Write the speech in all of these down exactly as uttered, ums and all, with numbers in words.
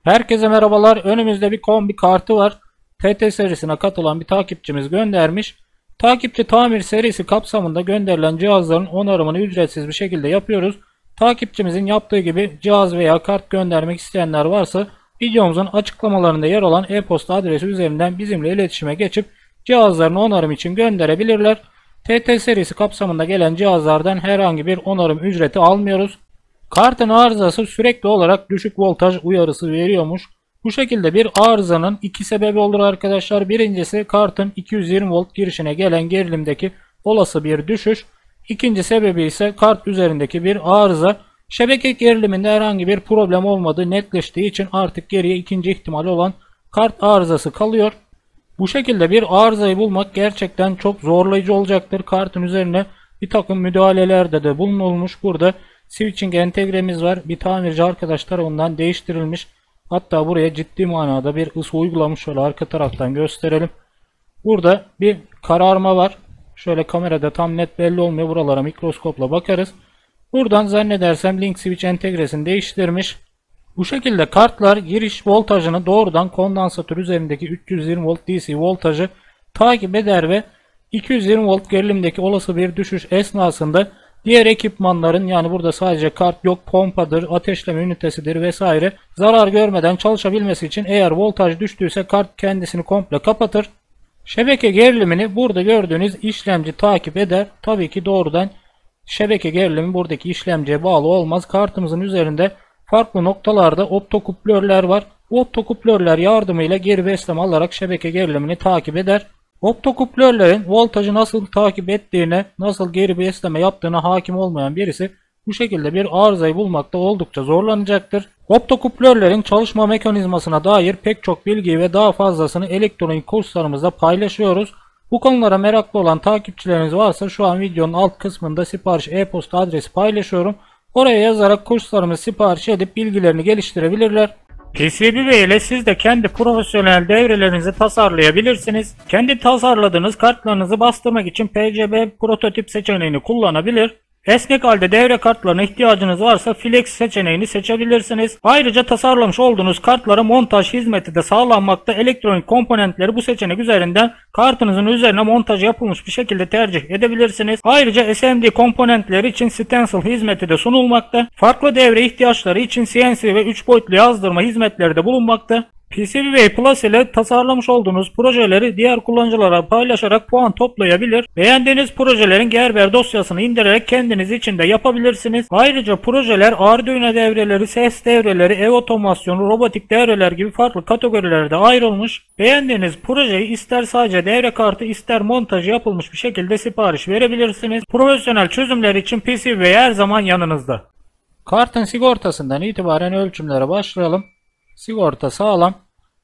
Herkese merhabalar. Önümüzde bir kombi kartı var. T T serisine katılan bir takipçimiz göndermiş. Takipçi tamir serisi kapsamında gönderilen cihazların onarımını ücretsiz bir şekilde yapıyoruz. Takipçimizin yaptığı gibi cihaz veya kart göndermek isteyenler varsa videomuzun açıklamalarında yer olan e-posta adresi üzerinden bizimle iletişime geçip cihazlarını onarım için gönderebilirler. T T serisi kapsamında gelen cihazlardan herhangi bir onarım ücreti almıyoruz. Kartın arızası sürekli olarak düşük voltaj uyarısı veriyormuş. Bu şekilde bir arızanın iki sebebi olur arkadaşlar. Birincisi kartın iki yüz yirmi volt girişine gelen gerilimdeki olası bir düşüş. İkinci sebebi ise kart üzerindeki bir arıza. Şebeke geriliminde herhangi bir problem olmadığı netleştiği için artık geriye ikinci ihtimal olan kart arızası kalıyor. Bu şekilde bir arızayı bulmak gerçekten çok zorlayıcı olacaktır. Kartın üzerine bir takım müdahalelerde de bulunulmuş. Burada switching entegremiz var. Bir tamirci arkadaş tarafından değiştirilmiş. Hatta buraya ciddi manada bir ısı uygulamış. Şöyle arka taraftan gösterelim. Burada bir kararma var. Şöyle kamerada tam net belli olmuyor. Buralara mikroskopla bakarız. Buradan zannedersem link switch entegresini değiştirmiş. Bu şekilde kartlar giriş voltajını doğrudan kondansatör üzerindeki üç yüz yirmi volt D C voltajı takip eder ve iki yüz yirmi volt gerilimdeki olası bir düşüş esnasında diğer ekipmanların, yani burada sadece kart yok, pompadır, ateşleme ünitesidir vesaire, zarar görmeden çalışabilmesi için eğer voltaj düştüyse kart kendisini komple kapatır. Şebeke gerilimini burada gördüğünüz işlemci takip eder. Tabii ki doğrudan şebeke gerilimi buradaki işlemciye bağlı olmaz. Kartımızın üzerinde farklı noktalarda optokuplörler var. Bu optokuplörler yardımıyla geri besleme alarak şebeke gerilimini takip eder. Optokuplörlerin voltajı nasıl takip ettiğine, nasıl geri besleme yaptığına hakim olmayan birisi bu şekilde bir arızayı bulmakta oldukça zorlanacaktır. Optokuplörlerin çalışma mekanizmasına dair pek çok bilgiyi ve daha fazlasını elektronik kurslarımızda paylaşıyoruz. Bu konulara meraklı olan takipçileriniz varsa şu an videonun alt kısmında sipariş e-posta adresi paylaşıyorum. Oraya yazarak kurslarımızı sipariş edip bilgilerini geliştirebilirler. P C B ile siz de kendi profesyonel devrelerinizi tasarlayabilirsiniz. Kendi tasarladığınız kartlarınızı bastırmak için P C B prototip seçeneğini kullanabilir. Esnek halde devre kartlarına ihtiyacınız varsa Flex seçeneğini seçebilirsiniz. Ayrıca tasarlamış olduğunuz kartlara montaj hizmeti de sağlanmakta. Elektronik komponentleri bu seçenek üzerinden kartınızın üzerine montaj yapılmış bir şekilde tercih edebilirsiniz. Ayrıca S M D komponentleri için stencil hizmeti de sunulmakta. Farklı devre ihtiyaçları için C N C ve üç boyutlu yazdırma hizmetleri de bulunmakta. P C B Plus ile tasarlamış olduğunuz projeleri diğer kullanıcılara paylaşarak puan toplayabilir. Beğendiğiniz projelerin Gerber dosyasını indirerek kendiniz için de yapabilirsiniz. Ayrıca projeler Arduino devreleri, ses devreleri, ev otomasyonu, robotik devreler gibi farklı kategorilerde ayrılmış. Beğendiğiniz projeyi ister sadece devre kartı ister montajı yapılmış bir şekilde sipariş verebilirsiniz. Profesyonel çözümler için P C B her zaman yanınızda. Kartın sigortasından itibaren ölçümlere başlayalım. Sigorta sağlam.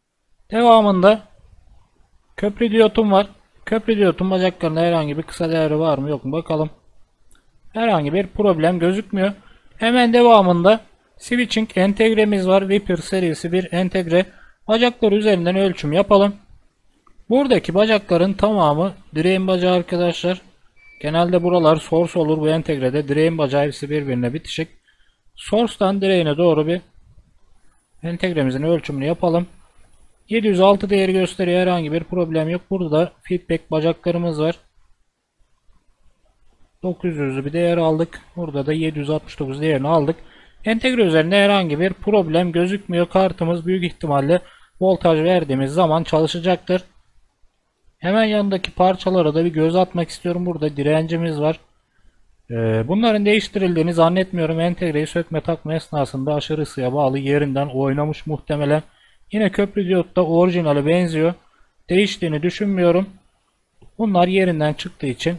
Devamında köprü diyotum var. Köprü diyotun bacaklarında herhangi bir kısa devre var mı yok mu bakalım. Herhangi bir problem gözükmüyor. Hemen devamında switching entegremiz var. Viper serisi bir entegre. Bacaklar üzerinden ölçüm yapalım. Buradaki bacakların tamamı direğin bacağı arkadaşlar. Genelde buralar source olur bu entegrede. Direğin bacağı hepsi birbirine bitişik. Source'tan direğine doğru bir entegremizin ölçümünü yapalım. yedi yüz altı değeri gösteriyor. Herhangi bir problem yok. Burada feedback bacaklarımız var. dokuz yüzlü bir değer aldık. Burada da yedi yüz altmış dokuz değerini aldık. Entegre üzerinde herhangi bir problem gözükmüyor. Kartımız büyük ihtimalle voltaj verdiğimiz zaman çalışacaktır. Hemen yanındaki parçalara da bir göz atmak istiyorum. Burada direncimiz var. Bunların değiştirildiğini zannetmiyorum. Entegreyi sökme takma esnasında aşırı ısıya bağlı yerinden oynamış muhtemelen. Yine köprü diyot da orijinale benziyor. Değiştiğini düşünmüyorum. Bunlar yerinden çıktığı için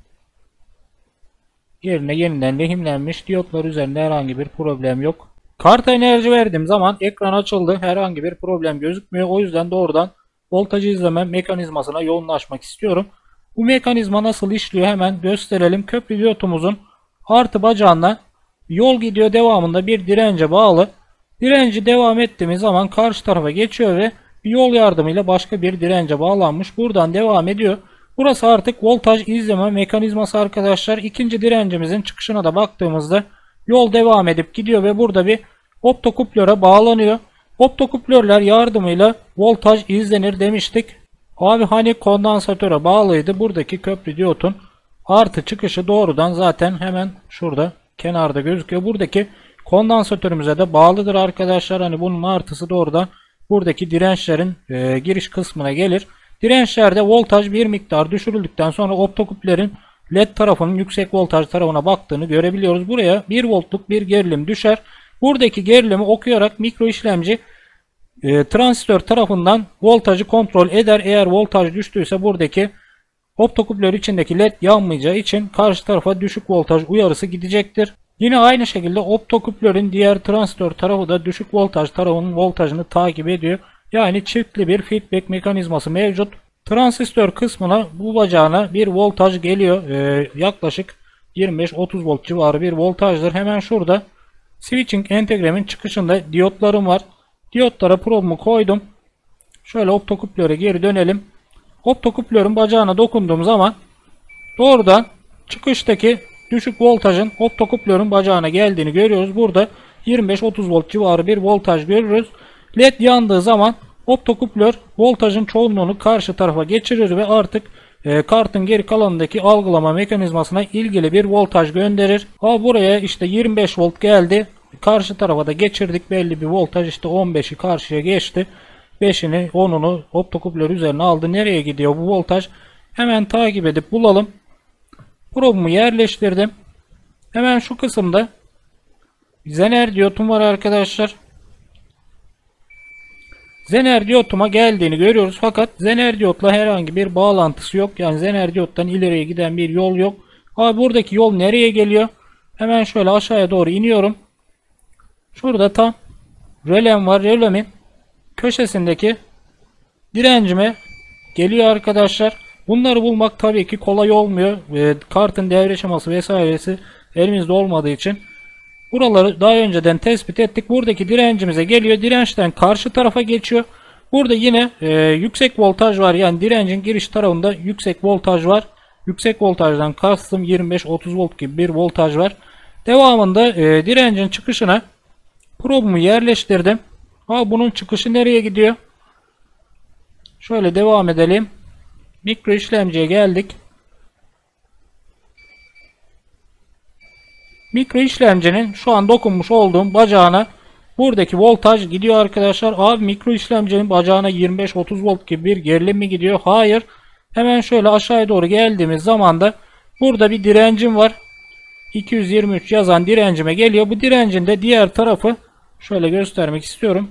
yerine yeniden lehimlenmiş. Diyotlar üzerinde herhangi bir problem yok. Karta enerji verdiğim zaman ekran açıldı. Herhangi bir problem gözükmüyor. O yüzden doğrudan voltajı izleme mekanizmasına yoğunlaşmak istiyorum. Bu mekanizma nasıl işliyor hemen gösterelim. Köprü diyotumuzun artı bacağına yol gidiyor, devamında bir dirence bağlı. Direnci devam ettiğimiz zaman karşı tarafa geçiyor ve bir yol yardımıyla başka bir dirence bağlanmış. Buradan devam ediyor. Burası artık voltaj izleme mekanizması arkadaşlar. İkinci direncimizin çıkışına da baktığımızda yol devam edip gidiyor ve burada bir optokuplöre bağlanıyor. Optoküplörler yardımıyla voltaj izlenir demiştik. Abi hani kondansatöre bağlıydı. Buradaki köprü diyotun artı çıkışı doğrudan zaten hemen şurada kenarda gözüküyor. Buradaki kondansatörümüze de bağlıdır arkadaşlar. Hani bunun artısı doğrudan buradaki dirençlerin e, giriş kısmına gelir. Dirençlerde voltaj bir miktar düşürüldükten sonra optoküplerin led tarafının yüksek voltaj tarafına baktığını görebiliyoruz. Buraya bir voltluk bir gerilim düşer. Buradaki gerilimi okuyarak mikro işlemci e, transistör tarafından voltajı kontrol eder. Eğer voltaj düştüyse buradaki optoküpler içindeki led yanmayacağı için karşı tarafa düşük voltaj uyarısı gidecektir. Yine aynı şekilde optoküplerin diğer transistör tarafı da düşük voltaj tarafının voltajını takip ediyor. Yani çiftli bir feedback mekanizması mevcut. Transistör kısmına bu bacağına bir voltaj geliyor. Ee, yaklaşık yirmi beş otuz volt civarı bir voltajdır. Hemen şurada switching entegremin çıkışında diyotlarım var. Diyotlara probumu koydum. Şöyle optoküplere geri dönelim. Optoküplerin bacağına dokunduğum zaman doğrudan çıkıştaki düşük voltajın optoküplerin bacağına geldiğini görüyoruz. Burada yirmi beş otuz volt civarı bir voltaj görürüz. Led yandığı zaman optoküplör voltajın çoğunluğunu karşı tarafa geçirir ve artık e, kartın geri kalanındaki algılama mekanizmasına ilgili bir voltaj gönderir. Ama buraya işte yirmi beş volt geldi. Karşı tarafa da geçirdik belli bir voltaj, işte on beşi karşıya geçti. beşini onunu optoküplör üzerine aldı. Nereye gidiyor bu voltaj? Hemen takip edip bulalım. Probumu yerleştirdim. Hemen şu kısımda Zener diyotum var arkadaşlar. Zener diyotuma geldiğini görüyoruz. Fakat Zener diyotla herhangi bir bağlantısı yok. Yani Zener diyottan ileriye giden bir yol yok. Abi buradaki yol nereye geliyor? Hemen şöyle aşağıya doğru iniyorum. Şurada tam rölem var. Rölemin köşesindeki direncime geliyor arkadaşlar. Bunları bulmak tabii ki kolay olmuyor. E, kartın devre şeması vesairesi elimizde olmadığı için buraları daha önceden tespit ettik. Buradaki direncimize geliyor. Dirençten karşı tarafa geçiyor. Burada yine e, yüksek voltaj var. Yani direncin giriş tarafında yüksek voltaj var. Yüksek voltajdan kastım yirmi beş otuz volt gibi bir voltaj var. Devamında e, direncin çıkışına probumu yerleştirdim. Ha, bunun çıkışı nereye gidiyor? Şöyle devam edelim. Mikro işlemciye geldik. Mikro işlemcinin şu an dokunmuş olduğum bacağına buradaki voltaj gidiyor arkadaşlar. Abi mikro işlemcinin bacağına yirmi beş otuz volt gibi bir gerilim mi gidiyor? Hayır. Hemen şöyle aşağıya doğru geldiğimiz zaman da burada bir direncim var. iki yüz yirmi üç yazan direncime geliyor. Bu direncin de diğer tarafı şöyle göstermek istiyorum.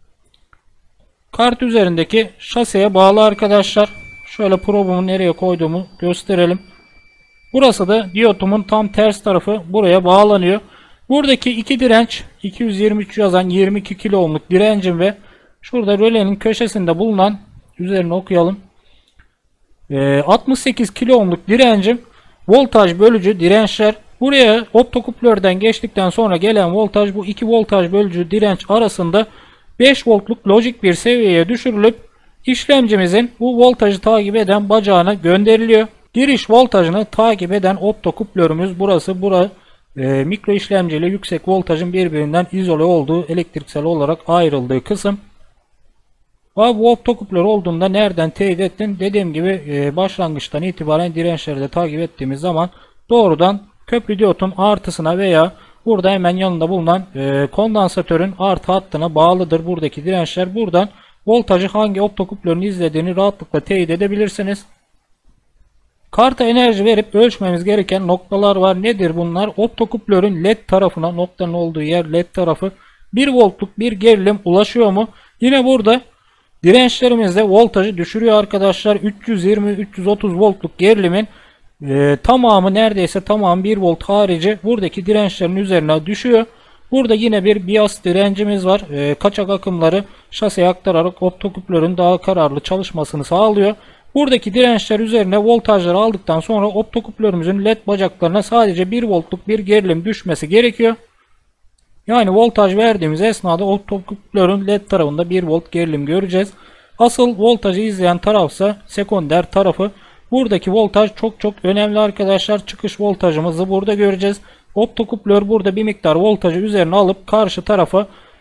Kart üzerindeki şaseye bağlı arkadaşlar. Şöyle probumu nereye koyduğumu gösterelim. Burası da diyotumun tam ters tarafı, buraya bağlanıyor. Buradaki iki direnç iki yüz yirmi üç yazan yirmi iki kilo ohmluk direncim ve şurada rölenin köşesinde bulunan, üzerine okuyalım, e, altmış sekiz kilo ohmluk direncim voltaj bölücü dirençler. Buraya optoküplörden geçtikten sonra gelen voltaj bu iki voltaj bölücü direnç arasında beş voltluk lojik bir seviyeye düşürülüp işlemcimizin bu voltajı takip eden bacağına gönderiliyor. Giriş voltajını takip eden optoküplörümüz burası. Bura e, mikro işlemci ile yüksek voltajın birbirinden izole olduğu, elektriksel olarak ayrıldığı kısım. Ve bu optoküplör olduğunda nereden teyit ettin? Dediğim gibi e, başlangıçtan itibaren dirençleri de takip ettiğimiz zaman doğrudan köprü diyotun artısına veya burada hemen yanında bulunan e, kondansatörün artı hattına bağlıdır buradaki dirençler. Buradan voltajı hangi optoküplörün izlediğini rahatlıkla teyit edebilirsiniz. Karta enerji verip ölçmemiz gereken noktalar var. Nedir bunlar? Optoküplörün led tarafına, noktanın olduğu yer led tarafı, bir voltluk bir gerilim ulaşıyor mu? Yine burada dirençlerimizde voltajı düşürüyor arkadaşlar. üç yüz yirmi üç yüz otuz voltluk gerilimin e, tamamı, neredeyse tamamı bir volt harici buradaki dirençlerin üzerine düşüyor. Burada yine bir bias direncimiz var. E, kaçak akımları şaseye aktararak optoküplörün daha kararlı çalışmasını sağlıyor. Buradaki dirençler üzerine voltajları aldıktan sonra optoküplörümüzün led bacaklarına sadece bir voltluk bir gerilim düşmesi gerekiyor. Yani voltaj verdiğimiz esnada optoküplörün led tarafında bir volt gerilim göreceğiz. Asıl voltajı izleyen tarafsa sekonder tarafı. Buradaki voltaj çok çok önemli arkadaşlar. Çıkış voltajımızı burada göreceğiz. Optoküplör burada bir miktar voltajı üzerine alıp karşı tarafa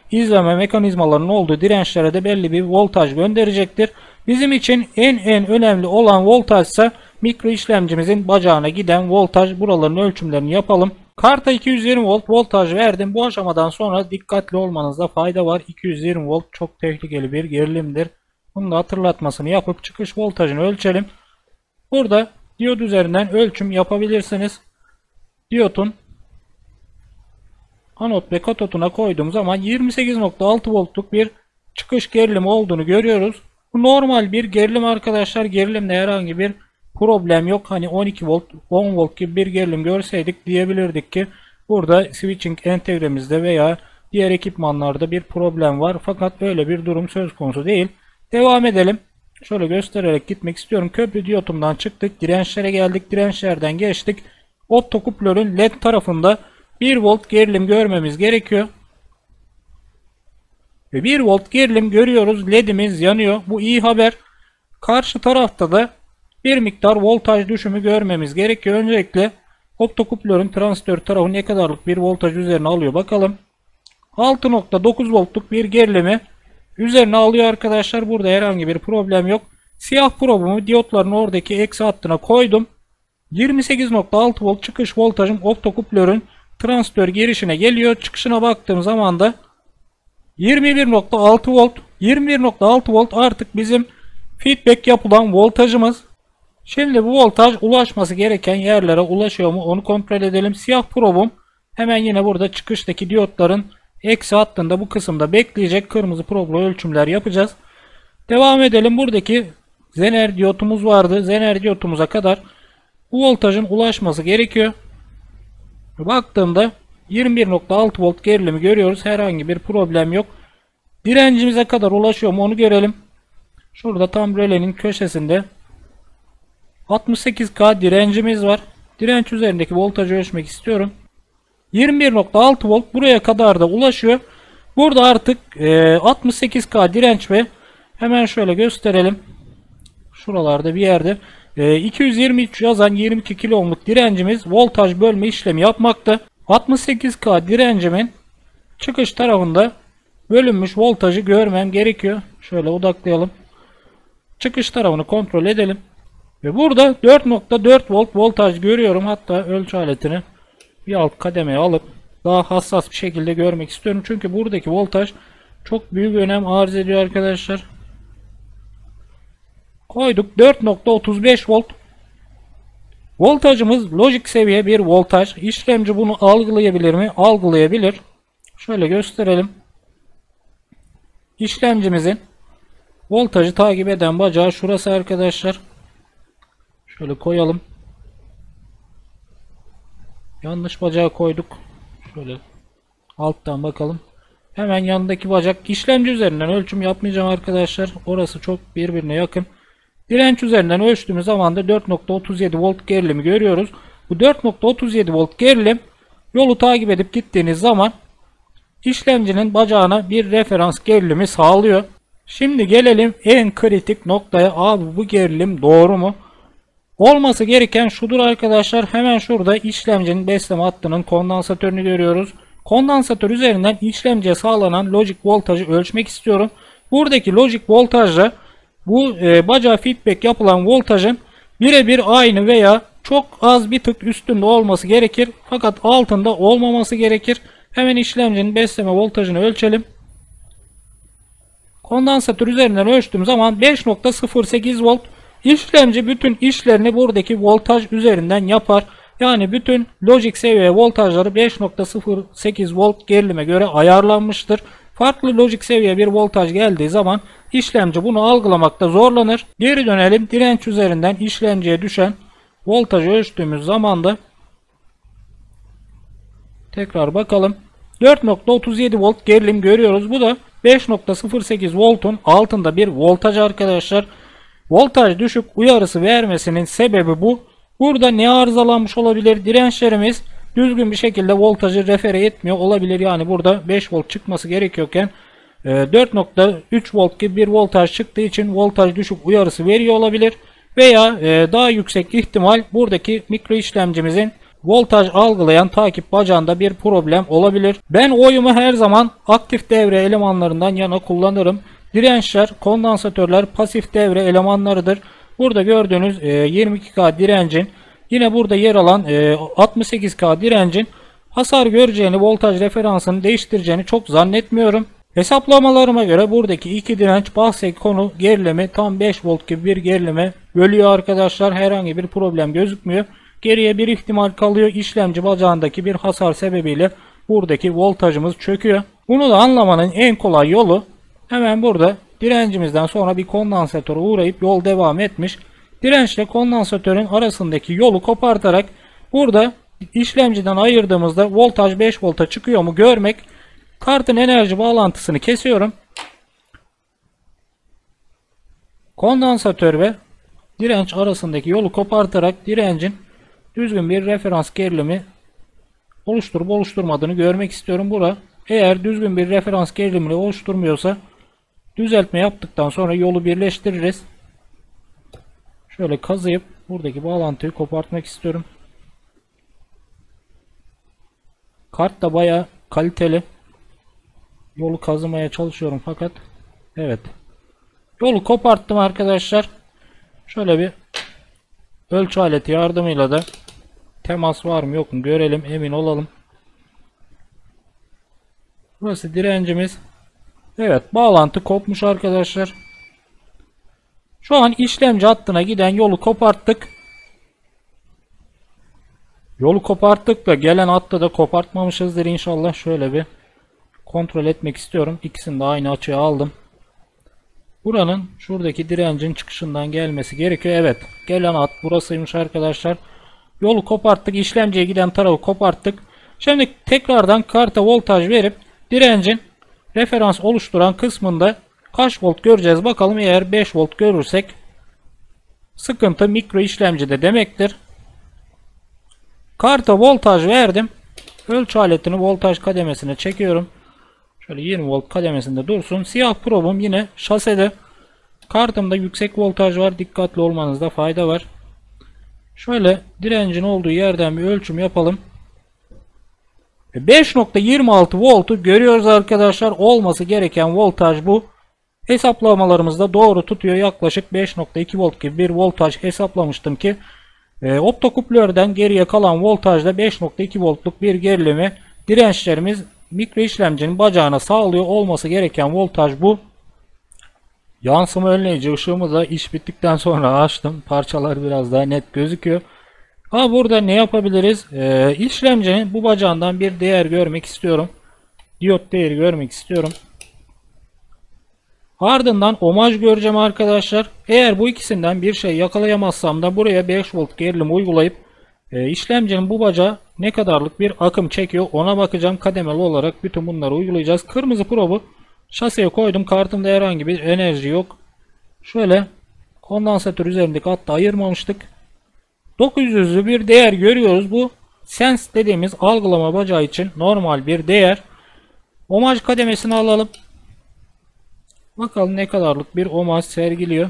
izleme mekanizmalarının olduğu dirençlere de belli bir voltaj gönderecektir. Bizim için en en önemli olan voltaj ise mikro işlemcimizin bacağına giden voltaj. Buraların ölçümlerini yapalım. Karta iki yüz yirmi volt voltaj verdim. Bu aşamadan sonra dikkatli olmanızda fayda var. iki yüz yirmi volt çok tehlikeli bir gerilimdir. Bunu da hatırlatmasını yapıp çıkış voltajını ölçelim. Burada diyot üzerinden ölçüm yapabilirsiniz. Diyotun anot ve katotuna koyduğum zaman yirmi sekiz nokta altı voltluk bir çıkış gerilimi olduğunu görüyoruz. Bu normal bir gerilim arkadaşlar. Gerilimde herhangi bir problem yok. Hani on iki volt, on volt gibi bir gerilim görseydik diyebilirdik ki burada switching entegremizde veya diğer ekipmanlarda bir problem var. Fakat öyle bir durum söz konusu değil. Devam edelim. Şöyle göstererek gitmek istiyorum. Köprü diyotumdan çıktık. Dirençlere geldik. Dirençlerden geçtik. Optokuplörün led tarafında bir volt gerilim görmemiz gerekiyor. Ve bir volt gerilim görüyoruz. Ledimiz yanıyor. Bu iyi haber. Karşı tarafta da bir miktar voltaj düşümü görmemiz gerekiyor. Öncelikle optokuplörün transistör tarafı ne kadarlık bir voltaj üzerine alıyor bakalım. altı nokta dokuz voltluk bir gerilimi üzerine alıyor arkadaşlar. Burada herhangi bir problem yok. Siyah probumu diyotların oradaki eksi hattına koydum. yirmi sekiz nokta altı volt çıkış voltajım optokuplörün transistör girişine geliyor. Çıkışına baktığım zaman da yirmi bir nokta altı volt. yirmi bir nokta altı volt artık bizim feedback yapılan voltajımız. Şimdi bu voltaj ulaşması gereken yerlere ulaşıyor mu onu kontrol edelim. Siyah probum hemen yine burada çıkıştaki diyotların eksi hattında bu kısımda bekleyecek. Kırmızı probla ölçümler yapacağız. Devam edelim. Buradaki Zener diyotumuz vardı. Zener diyotumuza kadar bu voltajın ulaşması gerekiyor. Baktığımda yirmi bir nokta altı volt gerilimi görüyoruz. Herhangi bir problem yok. Direncimize kadar ulaşıyor mu onu görelim. Şurada tam rölenin köşesinde altmış sekiz K direncimiz var. Direnç üzerindeki voltajı ölçmek istiyorum. yirmi bir nokta altı volt buraya kadar da ulaşıyor. Burada artık e, altmış sekiz K direnç ve hemen şöyle gösterelim. Şuralarda bir yerde e, iki yüz yirmi üç yazan yirmi iki kilo ohmluk direncimiz voltaj bölme işlemi yapmakta. altmış sekiz K direncimin çıkış tarafında bölünmüş voltajı görmem gerekiyor. Şöyle odaklayalım. Çıkış tarafını kontrol edelim. Ve burada dört nokta dört volt voltaj görüyorum. Hatta ölçü aletini bir alt kademeye alıp daha hassas bir şekilde görmek istiyorum. Çünkü buradaki voltaj çok büyük önem arz ediyor arkadaşlar. Koyduk dört nokta otuz beş volt. Voltajımız lojik seviye bir voltaj. İşlemci bunu algılayabilir mi? Algılayabilir. Şöyle gösterelim. İşlemcimizin voltajı takip eden bacağı şurası arkadaşlar. Şöyle koyalım. Yanlış bacağı koyduk. Şöyle alttan bakalım. Hemen yanındaki bacak. İşlemci üzerinden ölçüm yapmayacağım arkadaşlar. Orası çok birbirine yakın. Direnç üzerinden ölçtüğümüz zaman da dört nokta otuz yedi volt gerilimi görüyoruz. Bu dört nokta otuz yedi volt gerilim yolu takip edip gittiğiniz zaman işlemcinin bacağına bir referans gerilimi sağlıyor. Şimdi gelelim en kritik noktaya. Abi bu gerilim doğru mu? Olması gereken şudur arkadaşlar. Hemen şurada işlemcinin besleme hattının kondansatörünü görüyoruz. Kondansatör üzerinden işlemciye sağlanan lojik voltajı ölçmek istiyorum. Buradaki lojik voltajla bu e, bacağı feedback yapılan voltajın birebir aynı veya çok az bir tık üstünde olması gerekir. Fakat altında olmaması gerekir. Hemen işlemcinin besleme voltajını ölçelim. Kondansatör üzerinden ölçtüğüm zaman beş nokta sıfır sekiz volt. İşlemci bütün işlerini buradaki voltaj üzerinden yapar. Yani bütün lojik seviye voltajları beş nokta sıfır sekiz volt gerilime göre ayarlanmıştır. Farklı lojik seviye bir voltaj geldiği zaman işlemci bunu algılamakta zorlanır. Geri dönelim. Direnç üzerinden işlemciye düşen voltajı ölçtüğümüz zaman da tekrar bakalım. dört nokta otuz yedi volt gerilim görüyoruz. Bu da beş nokta sıfır sekiz voltun altında bir voltaj arkadaşlar. Voltaj düşük uyarısı vermesinin sebebi bu. Burada ne arızalanmış olabilir? Dirençlerimiz düzgün bir şekilde voltajı refere etmiyor olabilir. Yani burada beş volt çıkması gerekiyorken dört nokta üç volt gibi bir voltaj çıktığı için voltaj düşük uyarısı veriyor olabilir. Veya daha yüksek ihtimal buradaki mikro işlemcimizin voltaj algılayan takip bacağında bir problem olabilir. Ben oyumu her zaman aktif devre elemanlarından yana kullanırım. Dirençler, kondansatörler pasif devre elemanlarıdır. Burada gördüğünüz yirmi iki K direncin, yine burada yer alan altmış sekiz K direncin hasar göreceğini, voltaj referansını değiştireceğini çok zannetmiyorum. Hesaplamalarıma göre buradaki iki direnç bahse konu gerilimi tam beş volt gibi bir gerilime bölüyor arkadaşlar. Herhangi bir problem gözükmüyor. Geriye bir ihtimal kalıyor. İşlemci bacağındaki bir hasar sebebiyle buradaki voltajımız çöküyor. Bunu da anlamanın en kolay yolu, hemen burada direncimizden sonra bir kondansatöre uğrayıp yol devam etmiş. Dirençle kondansatörün arasındaki yolu kopartarak burada işlemciden ayırdığımızda voltaj beş volta çıkıyor mu görmek. Kartın enerji bağlantısını kesiyorum. Kondansatör ve direnç arasındaki yolu kopartarak direncin düzgün bir referans gerilimi oluşturup oluşturmadığını görmek istiyorum. Bura eğer düzgün bir referans gerilimini oluşturmuyorsa düzeltme yaptıktan sonra yolu birleştiririz. Şöyle kazıyıp buradaki bağlantıyı kopartmak istiyorum. Kart da bayağı kaliteli. Yolu kazımaya çalışıyorum fakat evet. Yolu koparttım arkadaşlar. Şöyle bir ölçü aleti yardımıyla da temas var mı yok mu görelim, emin olalım. Burası direncimiz. Evet, bağlantı kopmuş arkadaşlar. Şu an işlemci hattına giden yolu koparttık. Yolu koparttık da gelen hattı da kopartmamışızdır inşallah. Şöyle bir kontrol etmek istiyorum. İkisini de aynı açıya aldım. Buranın şuradaki direncin çıkışından gelmesi gerekiyor. Evet, gelen hat burasıymış arkadaşlar. Yolu koparttık. İşlemciye giden tarafı koparttık. Şimdi tekrardan karta voltaj verip direncin referans oluşturan kısmında kaç volt göreceğiz bakalım. Eğer beş volt görürsek sıkıntı mikro işlemcide demektir. Karta voltaj verdim. Ölçü aletini voltaj kademesine çekiyorum. Şöyle yirmi volt kademesinde dursun. Siyah probum yine şasede. Kartımda yüksek voltaj var. Dikkatli olmanızda fayda var. Şöyle direncin olduğu yerden bir ölçüm yapalım. beş nokta yirmi altı voltu görüyoruz arkadaşlar. Olması gereken voltaj bu. Hesaplamalarımızda doğru tutuyor. Yaklaşık beş nokta iki volt gibi bir voltaj hesaplamıştım ki e, optokuplörden geriye kalan voltajda beş nokta iki voltluk bir gerilimi dirençlerimiz mikro işlemcinin bacağına sağlıyor. Olması gereken voltaj bu. Yansıma önleyici ışığımı da iş bittikten sonra açtım. Parçalar biraz daha net gözüküyor. Ha, burada ne yapabiliriz? Ee, işlemcinin bu bacağından bir değer görmek istiyorum. Diyot değeri görmek istiyorum. Ardından ohmaj göreceğim arkadaşlar. Eğer bu ikisinden bir şey yakalayamazsam da buraya beş volt gerilim uygulayıp e, işlemcinin bu bacağı ne kadarlık bir akım çekiyor ona bakacağım. Kademeli olarak bütün bunları uygulayacağız. Kırmızı probu şaseye koydum. Kartımda herhangi bir enerji yok. Şöyle kondansatör üzerindeki hattı ayırmamıştık. dokuz yüzlü bir değer görüyoruz. Bu sens dediğimiz algılama bacağı için normal bir değer. Ohmaj kademesini alalım. Bakalım ne kadarlık bir ohmaj sergiliyor.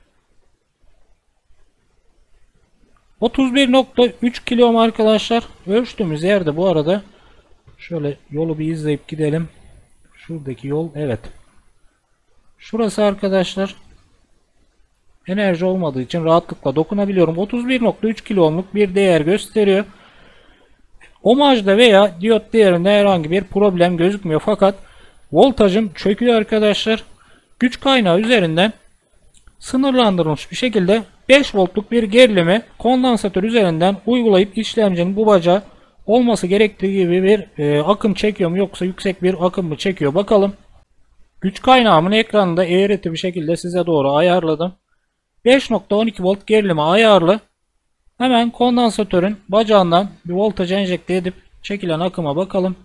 otuz bir nokta üç kilo ohm arkadaşlar. Ölçtüğümüz yerde bu arada şöyle yolu bir izleyip gidelim. Şuradaki yol, evet. Şurası arkadaşlar. Enerji olmadığı için rahatlıkla dokunabiliyorum. otuz bir nokta üç kilo ohmluk bir değer gösteriyor. Ohmajda veya diyot değerinde herhangi bir problem gözükmüyor. Fakat voltajım çöküyor arkadaşlar. Güç kaynağı üzerinden sınırlandırılmış bir şekilde beş voltluk bir gerilimi kondansatör üzerinden uygulayıp işlemcinin bu bacağı olması gerektiği gibi bir e, akım çekiyor mu yoksa yüksek bir akım mı çekiyor bakalım. Güç kaynağımın ekranında eğreti bir şekilde size doğru ayarladım. beş nokta on iki volt gerilime ayarlı. Hemen kondansatörün bacağından bir voltaj enjekte edip çekilen akıma bakalım.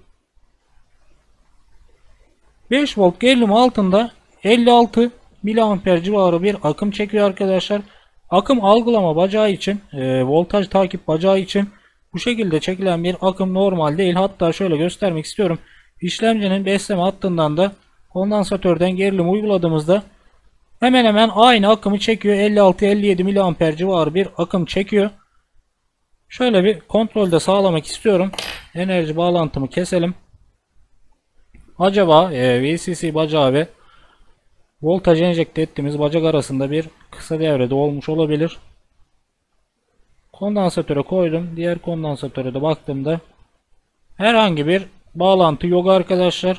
beş volt gerilim altında elli altı miliamper civarı bir akım çekiyor arkadaşlar. Akım algılama bacağı için, e, voltaj takip bacağı için bu şekilde çekilen bir akım normal değil. Hatta şöyle göstermek istiyorum. İşlemcinin besleme hattından da kondansatörden gerilim uyguladığımızda hemen hemen aynı akımı çekiyor. elli altı elli yedi miliamper civarı bir akım çekiyor. Şöyle bir kontrolde sağlamak istiyorum. Enerji bağlantımı keselim. Acaba e, V C C bacağı ve voltaj enjekte ettiğimiz bacak arasında bir kısa devrede olmuş olabilir. Kondansatöre koydum. Diğer kondansatöre de baktığımda herhangi bir bağlantı yok arkadaşlar.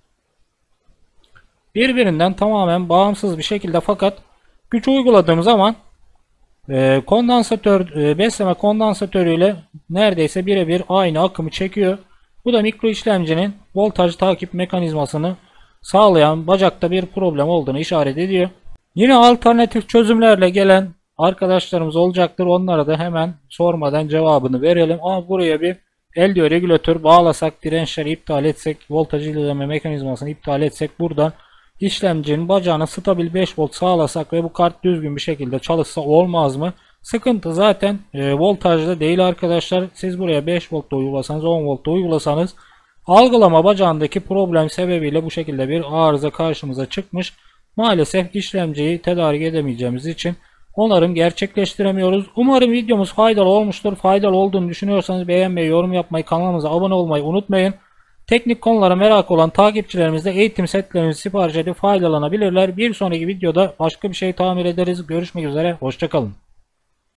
Birbirinden tamamen bağımsız bir şekilde, fakat güç uyguladığım zaman e, kondansatör e, besleme kondansatörüyle neredeyse birebir aynı akımı çekiyor. Bu da mikro işlemcinin voltaj takip mekanizmasını sağlayan bacakta bir problem olduğunu işaret ediyor. Yine alternatif çözümlerle gelen arkadaşlarımız olacaktır. Onlara da hemen sormadan cevabını verelim. Ama buraya bir L D O regülatör bağlasak, dirençleri iptal etsek, voltaj ilerleme mekanizmasını iptal etsek, buradan işlemcinin bacağına stabil beş volt sağlasak ve bu kart düzgün bir şekilde çalışsa olmaz mı? Sıkıntı zaten e, voltajda değil arkadaşlar. Siz buraya beş volt da uygulasanız, on volt da uygulasanız algılama bacağındaki problem sebebiyle bu şekilde bir arıza karşımıza çıkmış. Maalesef işlemciyi tedarik edemeyeceğimiz için onarım gerçekleştiremiyoruz. Umarım videomuz faydalı olmuştur. Faydalı olduğunu düşünüyorsanız beğenmeyi, yorum yapmayı, kanalımıza abone olmayı unutmayın. Teknik konulara merak olan takipçilerimiz de eğitim setlerimizi sipariş edip faydalanabilirler. Bir sonraki videoda başka bir şey tamir ederiz. Görüşmek üzere. Hoşçakalın.